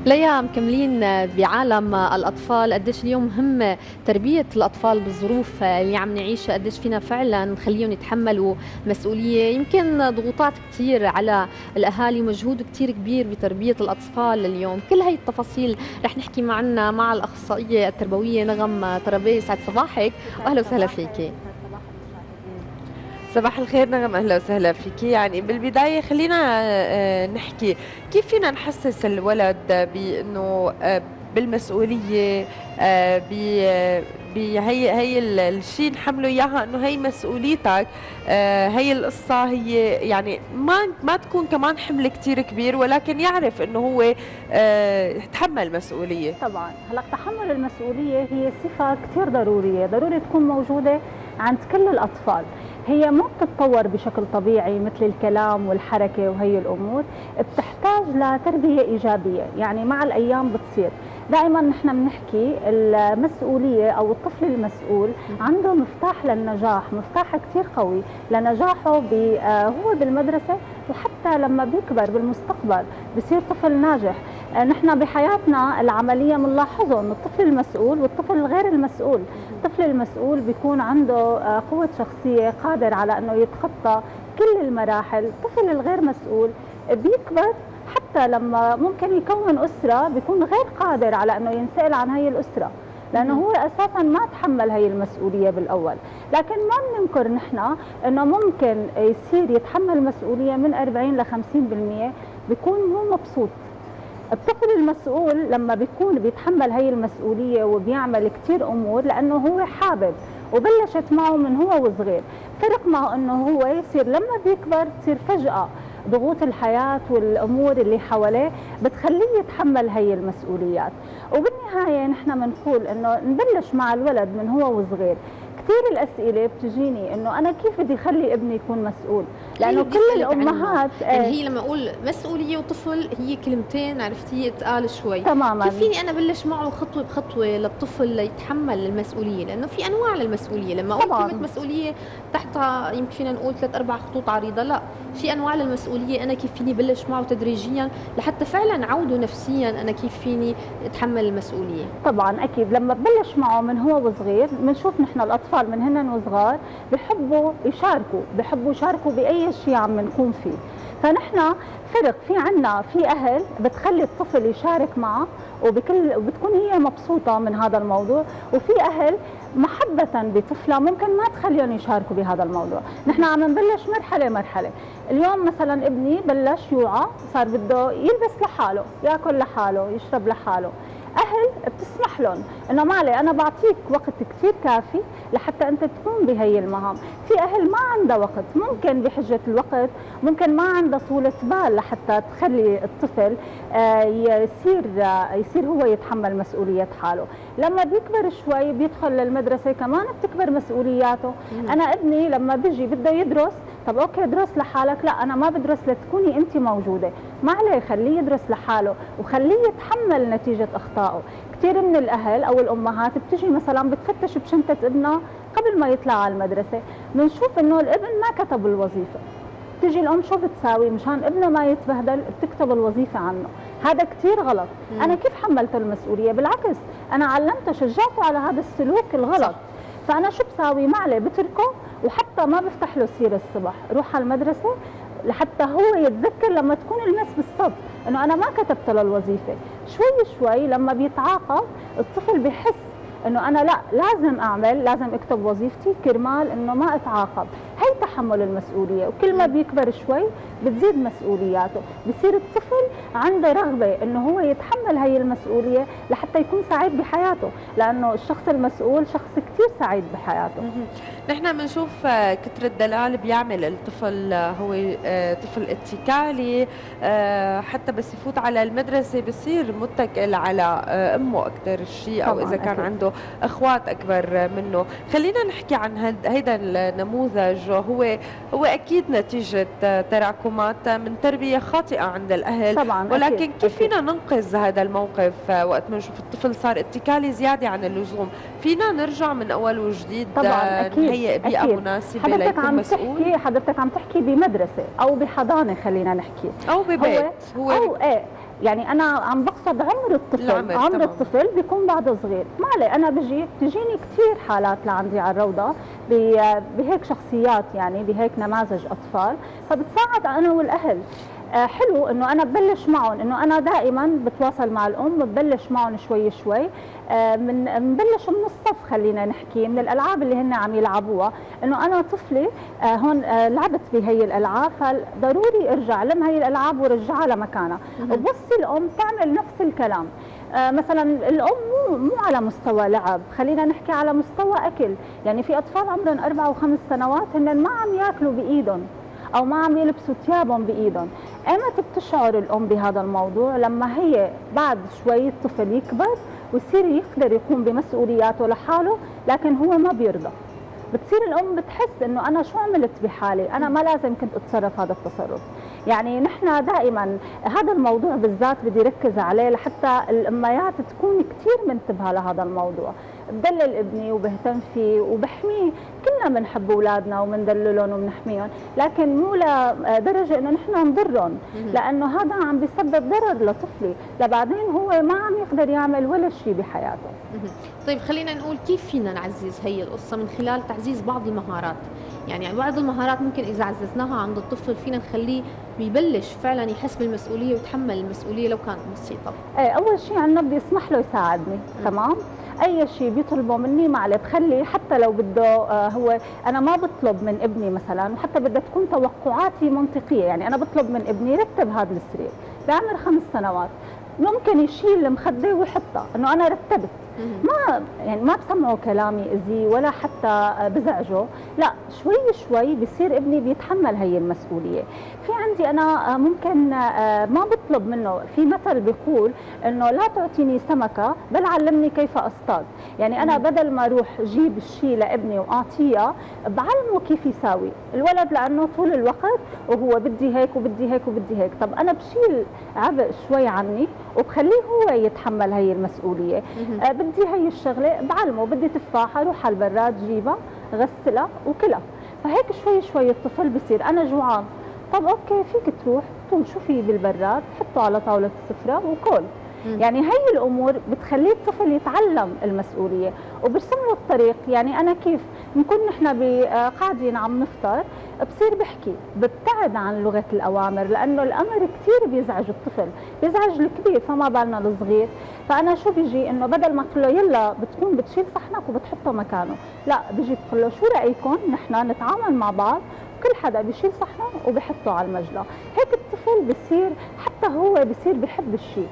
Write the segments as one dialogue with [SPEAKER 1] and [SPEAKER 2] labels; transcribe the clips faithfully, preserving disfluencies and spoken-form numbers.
[SPEAKER 1] ليا مكملين بعالم الأطفال، قديش اليوم مهم تربية الأطفال بالظروف اللي عم نعيشها، قديش فينا فعلا نخليهم يتحملوا مسؤولية. يمكن ضغوطات كتير على الأهالي ومجهود كتير كبير بتربية الأطفال اليوم. كل هاي التفاصيل رح نحكي معنا مع الأخصائية التربوية نغم طرابي. سعد صباحك وأهلا وسهلا فيكي.
[SPEAKER 2] صباح الخير نغم، اهلا وسهلا فيكي. يعني بالبدايه خلينا آه، نحكي كيف فينا نحسس الولد بانه آه، بالمسؤوليه، آه، بهي هي الشيء نحمله اياها انه هي مسؤوليتك. آه، هي القصه هي يعني ما ما تكون كمان حمل كثير كبير، ولكن يعرف انه هو آه، يتحمل مسؤوليه.
[SPEAKER 3] طبعا هلا تحمل المسؤوليه هي صفه كثير ضروريه، ضروري تكون موجوده عند كل الاطفال. هي ما بتتطور بشكل طبيعي مثل الكلام والحركه وهي الامور، بتحتاج لتربيه ايجابيه، يعني مع الايام بتصير. دائما نحن بنحكي المسؤوليه او الطفل المسؤول عنده مفتاح للنجاح، مفتاح كثير قوي لنجاحه هو بالمدرسه، وحتى لما بيكبر بالمستقبل بصير طفل ناجح. نحن بحياتنا العمليه بنلاحظه انه الطفل المسؤول والطفل الغير المسؤول، الطفل المسؤول بيكون عنده قوه شخصيه، قادر على انه يتخطى كل المراحل. الطفل الغير مسؤول بيكبر حتى لما ممكن يكون أسرة بيكون غير قادر على أنه ينسأل عن هي الأسرة، لأنه هو أساساً ما تحمل هي المسؤولية بالأول. لكن ما بننكر نحن أنه ممكن يصير يتحمل مسؤولية من أربعين ل خمسين بالمئة، بيكون مو مبسوط. الطفل المسؤول لما بيكون بيتحمل هي المسؤولية وبيعمل كتير أمور لأنه هو حابب وبلشت معه من هو وصغير. فرق معه أنه هو يصير لما بيكبر تصير فجأة ضغوط الحياة والأمور اللي حواليه بتخليه يتحمل هي المسؤوليات. وبالنهاية نحن بنقول إنه نبلش مع الولد من هو وصغير. كثير الأسئلة بتجيني إنه أنا كيف بدي أخلي ابني يكون مسؤول؟ لأنه كل الأمهات
[SPEAKER 1] يعني هي لما أقول مسؤولية وطفل هي كلمتين عرفتي تقال شوي
[SPEAKER 3] تماما.
[SPEAKER 1] كيف فيني أنا بلش معه خطوة بخطوة للطفل ليتحمل المسؤولية؟ لأنه في أنواع للمسؤولية. لما أقول كلمة مسؤولية تحتها يمكن فينا نقول ثلاث أربع خطوط عريضة، لا، في أنواع للمسؤولية. أنا كيف فيني بلش معه تدريجيا لحتى فعلا عوده نفسيا أنا كيف فيني أتحمل المسؤولية؟
[SPEAKER 3] طبعا أكيد لما ببلش معه من هو وصغير بنشوف نحن الأطفال من هن وصغار بحبوا يشاركوا، بحبوا يشاركوا بأي شيء عم نقوم فيه. فنحن فرق في عنا في أهل بتخلي الطفل يشارك معه وبكل وبتكون هي مبسوطة من هذا الموضوع، وفي أهل محبة بطفلة ممكن ما تخليهم يشاركوا بهذا الموضوع. نحن عم نبلش مرحلة مرحلة. اليوم مثلا ابني بلش يوعى، صار بده يلبس لحاله، ياكل لحاله، يشرب لحاله. أهل بتسمح لهم إنه معلي أنا بعطيك وقت كثير كافي لحتى أنت تقوم بهي المهام. في أهل ما عندها وقت، ممكن بحجة الوقت ممكن ما عندها طولة بال لحتى تخلي الطفل يصير يصير هو يتحمل مسؤولية حاله. لما بيكبر شوي بيدخل للمدرسة كمان بتكبر مسؤولياته. مم. أنا ابني لما بيجي بده يدرس، طب اوكي ادرس لحالك، لا انا ما بدرس لتكوني انت موجوده، ما عليه خليه يدرس لحاله وخليه يتحمل نتيجه اخطائه. كثير من الاهل او الامهات بتجي مثلا بتفتش بشنطه ابنها قبل ما يطلع على المدرسه، بنشوف انه الابن ما كتب الوظيفه. بتجي الام شو بتساوي مشان ابنه ما يتبهدل؟ بتكتب الوظيفه عنه. هذا كثير غلط. مم. انا كيف حملته المسؤوليه؟ بالعكس انا علمته، شجعته على هذا السلوك الغلط. صح. فانا شو بساوي؟ ما عليه بتركه، وحتى ما بفتح له سير الصبح، روح على المدرسه لحتى هو يتذكر لما تكون المس بالصف انه انا ما كتبت له الوظيفه. شوي شوي لما بيتعاقب الطفل بحس انه انا لا لازم اعمل، لازم اكتب وظيفتي كرمال انه ما اتعاقب. هي تحمل المسؤوليه، وكل ما بيكبر شوي بتزيد مسؤولياته، بصير الطفل عنده رغبه انه هو يتحمل هي المسؤوليه لحتى يكون سعيد بحياته، لانه الشخص المسؤول شخص كثير سعيد بحياته.
[SPEAKER 2] نحن بنشوف كثر الدلال بيعمل الطفل هو طفل اتكالي، حتى بس يفوت على المدرسه بصير متكل على امه اكثر شيء، او اذا كان أكيد عنده اخوات اكبر منه. خلينا نحكي عن هيدا النموذج. هو هو اكيد نتيجه تراكمات من تربيه خاطئه عند الاهل طبعا، ولكن أكيد كيف فينا ننقذ هذا الموقف وقت ما نشوف الطفل صار اتكالي زياده عن اللزوم؟ فينا نرجع من اول وجديد
[SPEAKER 3] طبعا أكيد
[SPEAKER 2] نهيئ بيئه أكيد مناسبه ليكون
[SPEAKER 3] عم
[SPEAKER 2] مسؤول؟
[SPEAKER 3] تحكي حضرتك عم تحكي بمدرسه او بحضانه، خلينا نحكي،
[SPEAKER 2] او ببيت
[SPEAKER 3] هو, هو او ايه يعني انا عم بقصد عمر الطفل،
[SPEAKER 2] العمر
[SPEAKER 3] عمر
[SPEAKER 2] تمام.
[SPEAKER 3] الطفل بيكون بعده صغير. ما عليه، انا بجي بتجيني كثير حالات لعندي على الروضه ب- بهيك شخصيات، يعني بهيك نماذج اطفال، فبتساعد انا والاهل. آه، حلو انه انا ببلش معهم، انه انا دائما بتواصل مع الام، ببلش معهم شوي شوي، آه، من بنبلش من الصف، خلينا نحكي من الالعاب اللي هن عم يلعبوها، انه انا طفلي آه، هون آه، لعبت بهي الالعاب، فضروري ارجع لم هي الالعاب ورجعها لمكانها، وبوصي الام تعمل نفس الكلام. آه، مثلا الام مو مو على مستوى لعب، خلينا نحكي على مستوى اكل، يعني في اطفال عمرهم اربع وخمس سنوات هن ما عم ياكلوا بايدهم او ما عم يلبسوا ثيابهم بايدهم. ايمتى بتشعر الام بهذا الموضوع؟ لما هي بعد شوي الطفل يكبر ويصير يقدر يقوم بمسؤولياته لحاله، لكن هو ما بيرضى. بتصير الام بتحس انه انا شو عملت بحالي، انا ما لازم كنت اتصرف هذا التصرف. يعني نحن دائما هذا الموضوع بالذات بدي ركز عليه لحتى الاميات تكون كثير منتبهه لهذا الموضوع. بدلل ابني وبهتم فيه وبحميه، كلنا بنحب اولادنا وبندللهم وبنحميهم، لكن مو لدرجه انه نحن نضرهم، لانه هذا عم بيسبب ضرر لطفلي، لبعدين هو ما عم يقدر يعمل ولا شيء بحياته.
[SPEAKER 1] طيب خلينا نقول كيف فينا نعزز هي القصة من خلال تعزيز بعض المهارات. يعني بعض المهارات ممكن إذا عززناها عند الطفل فينا نخليه بيبلش فعلا يحس بالمسؤولية ويتحمل المسؤولية لو كانت بسيطة.
[SPEAKER 3] ايه، أول شيء عنا بدي أسمح له يساعدني، تمام؟ أي شيء بيطلبه مني ما عليه، بخلي حتى لو بده آه هو، أنا ما بطلب من ابني مثلا، وحتى بدها تكون توقعاتي منطقية، يعني أنا بطلب من ابني رتب هذا السرير بعمر خمس سنوات، ممكن يشيل المخدة ويحطها، إنه أنا رتبت. ما يعني ما بسمعه كلامي اذيه ولا حتى بزعجه، لا، شوي شوي بصير ابني بيتحمل هي المسؤوليه. في عندي انا ممكن ما بطلب منه، في مثل بيقول انه لا تعطيني سمكه بل علمني كيف اصطاد، يعني انا بدل ما اروح جيب الشيء لابني واعطيه، بعلمه كيف يساوي. الولد لانه طول الوقت وهو بدي هيك وبدي هيك وبدي هيك، طب انا بشيل عبء شوي عني وبخليه هو يتحمل هي المسؤوليه. آه بدي هي الشغله بعلمه، بدي تفاحه روح على البراد جيبها غسلها وكلها، فهيك شوي شوي الطفل بصير انا جوعان، طب اوكي فيك تروح طول شو في بالبراد حطه على طاوله السفره وكل. يعني هي الامور بتخلي الطفل يتعلم المسؤوليه وبرسم له الطريق. يعني انا كيف بنكون نحن قاعدين عم نفطر، بصير بحكي ببتعد عن لغه الاوامر، لانه الامر كثير بيزعج الطفل، بيزعج الكبير، فما بالنا الصغير. فانا شو بيجي انه بدل ما اقول له يلا بتكون بتشيل صحنك وبتحطه مكانه، لا، بيجي بقول له شو رايكم نحن نتعامل مع بعض، كل حدا بيشيل صحنه وبحطه على المجلى. هيك الطفل بصير حتى هو بصير بحب الشيء،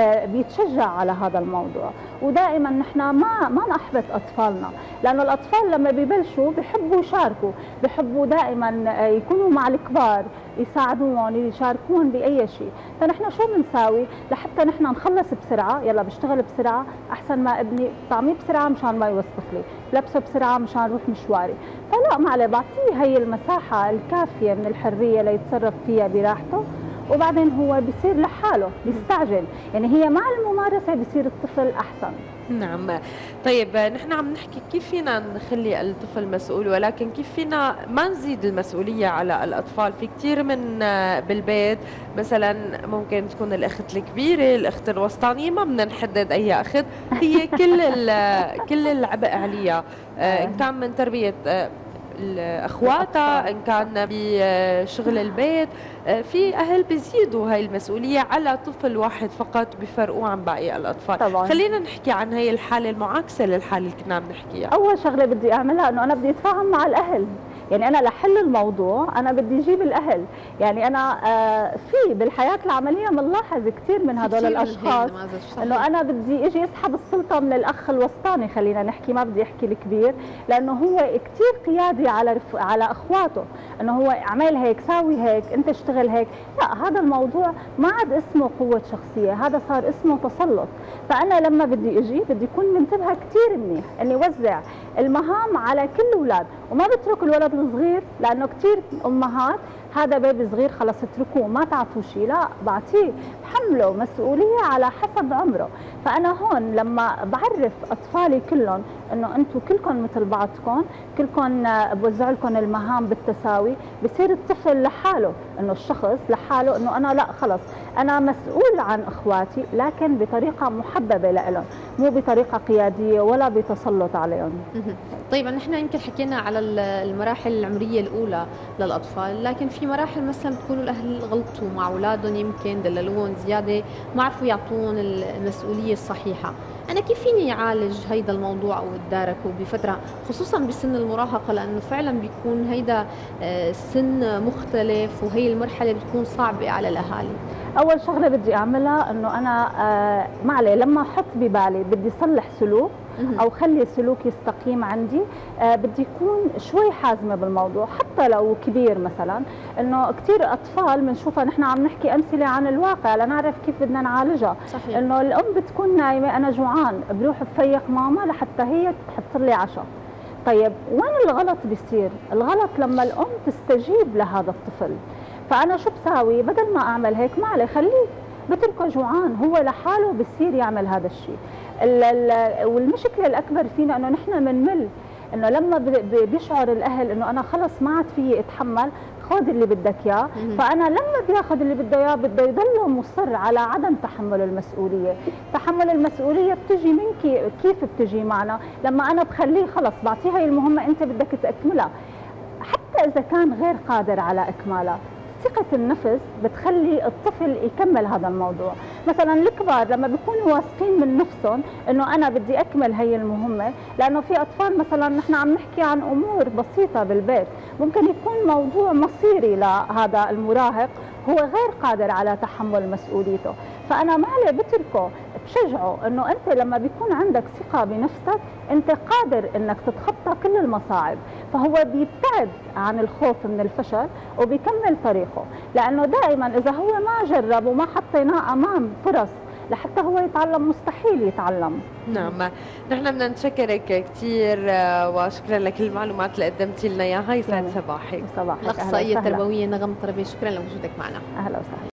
[SPEAKER 3] بيتشجع على هذا الموضوع. ودائما نحن ما ما نحبط اطفالنا، لانه الاطفال لما ببلشوا بحبوا يشاركوا، بحبوا دائما يكونوا مع الكبار، يساعدوهم يشاركون باي شيء. فنحن شو بنساوي لحتى نحن نخلص بسرعه، يلا بشتغل بسرعه احسن ما ابني طعميه بسرعه مشان ما يوسخ لي، لبسه بسرعه مشان روح مشواري. فلا، ما عليه، بعطيه هي المساحه الكافيه من الحريه ليتصرف فيها براحته، وبعدين هو بيصير لحاله بيستعجل. يعني هي مع الممارسه بيصير الطفل احسن.
[SPEAKER 2] نعم. طيب نحن عم نحكي كيف فينا نخلي الطفل مسؤول، ولكن كيف فينا ما نزيد المسؤولية على الأطفال. في كثير من بالبيت مثلا ممكن تكون الأخت الكبيرة، الأخت الوسطانية، ما بدنا نحدد أي أخت، هي كل كل العبء عليها، إن كان من تربية اخواتها، ان كان بشغل البيت. في اهل بيزيدوا هاي المسؤوليه على طفل واحد فقط، بيفرقوه عن باقي الاطفال.
[SPEAKER 3] طبعا.
[SPEAKER 2] خلينا نحكي عن هاي الحاله المعاكسه للحاله اللي كنا عم نحكيها.
[SPEAKER 3] اول شغله بدي اعملها انه انا بدي اتفاهم مع الاهل. يعني انا لحل الموضوع انا بدي اجيب الاهل. يعني انا آه في بالحياه العمليه بنلاحظ كثير من هدول الاشخاص انه انا بدي اجي اسحب السلطه من الاخ الوسطاني، خلينا نحكي، ما بدي احكي الكبير، لانه هو كثير قيادي على رف... على اخواته، انه هو اعمل هيك، ساوي هيك، انت اشتغل هيك. لا، هذا الموضوع ما عاد اسمه قوه شخصيه، هذا صار اسمه تسلط. فانا لما بدي اجي بدي اكون منتبهه كثير منيح اني وزع المهام على كل الاولاد، وما بترك الولد الصغير، لانه كثير امهات هذا بيبي صغير خلص اتركوه ما تعطوه شيء، لا بعطيه بحمله مسؤوليه على حسب عمره. فانا هون لما بعرف اطفالي كلهم انه انتم كلكم مثل بعضكم، كلكم بوزع لكم المهام بالتساوي، بصير الطفل لحاله انه الشخص لحاله انه انا لا خلص انا مسؤول عن اخواتي، لكن بطريقه محببه لهم، مو بطريقه قياديه ولا بتسلط عليهم.
[SPEAKER 1] طيب نحن يمكن حكينا على المراحل العمريه الاولى للاطفال، لكن في مراحل مثلا بتكونوا الاهل غلطوا مع اولادهم، يمكن دللوهم زياده، ما عرفوا يعطون المسؤوليه الصحيحه. انا كيف فيني اعالج هيدا الموضوع او اتداركه بفتره، خصوصا بسن المراهقه، لانه فعلا بيكون هيدا سن مختلف وهي المرحله بتكون صعبه على الاهالي.
[SPEAKER 3] اول شغله بدي اعملها انه انا آه ما عليه لما احط ببالي بدي صلح سلوك او خلي السلوك يستقيم عندي، آه بدي يكون شوي حازمه بالموضوع، حتى لو كبير مثلا. انه كثير اطفال بنشوفها، نحن عم نحكي امثله عن الواقع لنعرف كيف بدنا نعالجها.
[SPEAKER 1] صحيح.
[SPEAKER 3] انه الام بتكون نايمه انا جوعان، بروح بفيق ماما لحتى هي تحط لي عشاء. طيب وين الغلط بيصير؟ الغلط لما الام تستجيب لهذا الطفل. فانا شو بساوي؟ بدل ما اعمل هيك ما عليه خليه، بتركه جوعان، هو لحاله بصير يعمل هذا الشيء. والمشكله الاكبر فينا انه نحن بنمل، انه لما بيشعر الاهل انه انا خلص ما عاد فيي اتحمل، خذ اللي بدك اياه. فانا لما بياخذ اللي بده اياه بده يضل مصر على عدم تحمل المسؤوليه. تحمل المسؤوليه بتجي من كيف بتجي معنا؟ لما انا بخليه خلص بعطيه هي المهمه انت بدك تكملها، حتى اذا كان غير قادر على اكمالها. ثقة النفس بتخلي الطفل يكمل هذا الموضوع. مثلا الكبار لما بيكونوا واثقين من نفسهم انه انا بدي اكمل هي المهمة، لانه في اطفال مثلا نحن عم نحكي عن امور بسيطة بالبيت، ممكن يكون موضوع مصيري لهذا المراهق هو غير قادر على تحمل مسؤوليته. فانا معلي بتركه، بشجعه انه انت لما بيكون عندك ثقة بنفسك انت قادر انك تتخطى كل المصاعب، فهو بيبتعد عن الخوف من الفشل وبيكمل طريقه. لانه دائما اذا هو ما جرب وما حطيناه امام فرص لحتى هو يتعلم مستحيل يتعلم.
[SPEAKER 2] نعم، نحن بدنا نشكرك كثير وشكرا لكل المعلومات اللي قدمتي لنا اياها. يسعد صباحك.
[SPEAKER 3] صباحك.
[SPEAKER 1] الاخصائيه التربويه نغم طربي، شكرا لوجودك معنا.
[SPEAKER 3] اهلا وسهلا.